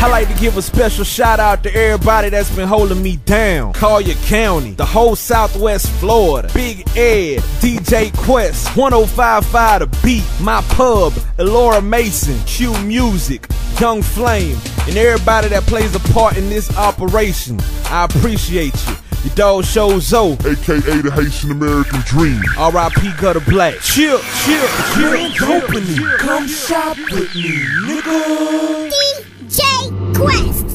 I like to give a special shout out to everybody that's been holding me down. Collier County, the whole Southwest Florida, Big Ed, DJ Quest, 105.5 The Beat, My Pub, Elora Mason, Q Music, Young Flame, and everybody that plays a part in this operation. I appreciate you. Your dog Sho Zoe, aka the Haitian American Dream. R.I.P. Gutter Black. Chill. Come shop with me, nigga. DJ Quest.